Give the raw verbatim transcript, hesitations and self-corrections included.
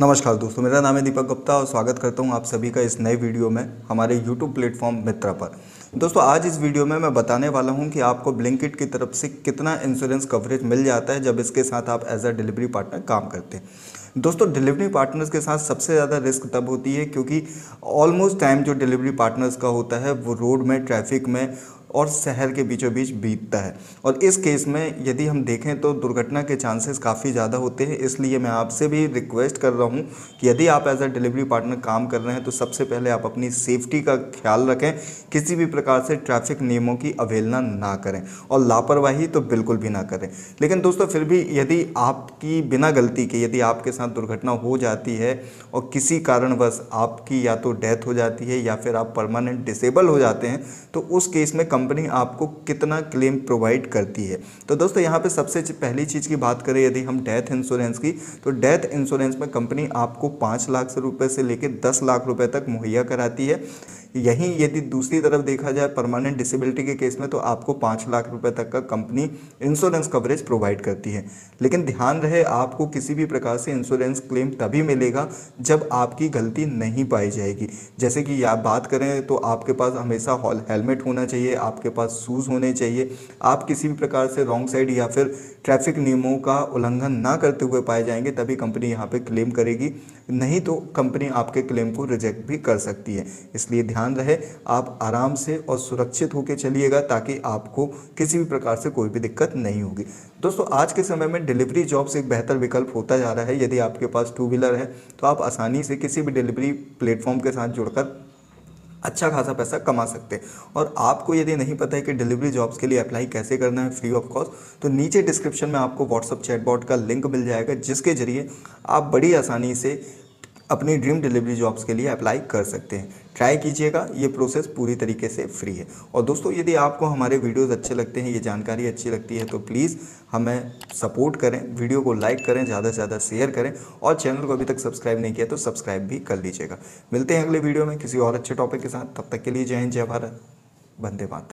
नमस्कार दोस्तों, मेरा नाम है दीपक गुप्ता और स्वागत करता हूं आप सभी का इस नए वीडियो में हमारे यूट्यूब प्लेटफॉर्म मित्रा पर। दोस्तों, आज इस वीडियो में मैं बताने वाला हूं कि आपको ब्लिंकिट की तरफ से कितना इंश्योरेंस कवरेज मिल जाता है जब इसके साथ आप एज अ डिलीवरी पार्टनर काम करते हैं। दोस्तों, डिलीवरी पार्टनर्स के साथ सबसे ज़्यादा रिस्क तब होती है क्योंकि ऑलमोस्ट टाइम जो डिलीवरी पार्टनर्स का होता है वो रोड में, ट्रैफिक में और शहर के बीचों बीच बीतता है। और इस केस में यदि हम देखें तो दुर्घटना के चांसेस काफ़ी ज़्यादा होते हैं। इसलिए मैं आपसे भी रिक्वेस्ट कर रहा हूं कि यदि आप एज अ डिलीवरी पार्टनर काम कर रहे हैं तो सबसे पहले आप अपनी सेफ्टी का ख्याल रखें, किसी भी प्रकार से ट्रैफिक नियमों की अवहेलना ना करें और लापरवाही तो बिल्कुल भी ना करें। लेकिन दोस्तों, फिर भी यदि आपकी बिना गलती के यदि आपके साथ दुर्घटना हो जाती है और किसी कारणवश आपकी या तो डेथ हो जाती है या फिर आप परमानेंट डिसेबल हो जाते हैं, तो उस केस में कंपनी आपको कितना क्लेम प्रोवाइड करती है। तो दोस्तों, यहाँ पे सबसे पहली चीज़ की बात करें यदि हम डेथ इंश्योरेंस की, तो डेथ इंश्योरेंस में कंपनी आपको पाँच लाख से रुपए से लेकर दस लाख रुपए तक मुहैया कराती है। यहीं यदि दूसरी तरफ देखा जाए परमानेंट डिसेबिलिटी के केस में, तो आपको पाँच लाख रुपए तक का कंपनी इंश्योरेंस कवरेज प्रोवाइड करती है। लेकिन ध्यान रहे, आपको किसी भी प्रकार से इंश्योरेंस क्लेम तभी मिलेगा जब आपकी गलती नहीं पाई जाएगी। जैसे कि या बात करें तो आपके पास हमेशा हेलमेट होना चाहिए, आपके पास शूज़ होने चाहिए, आप किसी भी प्रकार से रॉन्ग साइड या फिर ट्रैफिक नियमों का उल्लंघन ना करते हुए पाए जाएंगे, तभी कंपनी यहाँ पे क्लेम करेगी। नहीं तो कंपनी आपके क्लेम को रिजेक्ट भी कर सकती है। इसलिए ध्यान रहे, आप आराम से और सुरक्षित होकर चलिएगा ताकि आपको किसी भी प्रकार से कोई भी दिक्कत नहीं होगी। दोस्तों, आज के समय में डिलीवरी जॉब्स एक बेहतर विकल्प होता जा रहा है। यदि आपके पास टू व्हीलर है तो आप आसानी से किसी भी डिलीवरी प्लेटफॉर्म के साथ जुड़कर अच्छा खासा पैसा कमा सकते हैं। और आपको यदि नहीं पता है कि डिलीवरी जॉब्स के लिए अप्लाई कैसे करना है फ्री ऑफ कॉस्ट, तो नीचे डिस्क्रिप्शन में आपको व्हाट्सअप चैटबॉट का लिंक मिल जाएगा, जिसके जरिए आप बड़ी आसानी से अपनी ड्रीम डिलीवरी जॉब्स के लिए अप्लाई कर सकते हैं। ट्राई कीजिएगा, ये प्रोसेस पूरी तरीके से फ्री है। और दोस्तों, यदि आपको हमारे वीडियोस अच्छे लगते हैं, ये जानकारी अच्छी लगती है, तो प्लीज़ हमें सपोर्ट करें, वीडियो को लाइक करें, ज़्यादा से ज़्यादा शेयर करें और चैनल को अभी तक सब्सक्राइब नहीं किया तो सब्सक्राइब भी कर लीजिएगा। मिलते हैं अगले वीडियो में किसी और अच्छे टॉपिक के साथ। तब तक के लिए जय हिंद, जय भारत, वंदे मातरम।